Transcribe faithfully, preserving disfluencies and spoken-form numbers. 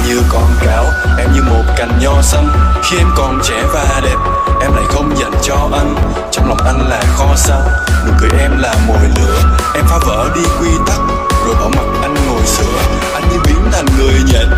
như con cáo, em như một cành nho xanh. Khi em còn trẻ và đẹp, em lại không dành cho anh. Trong lòng anh là kho xăng, nụ cười em là mồi lửa. Em phá vỡ đi quy tắc, rồi bỏ mặc anh ngồi sửa. Anh như biến thành người nhện,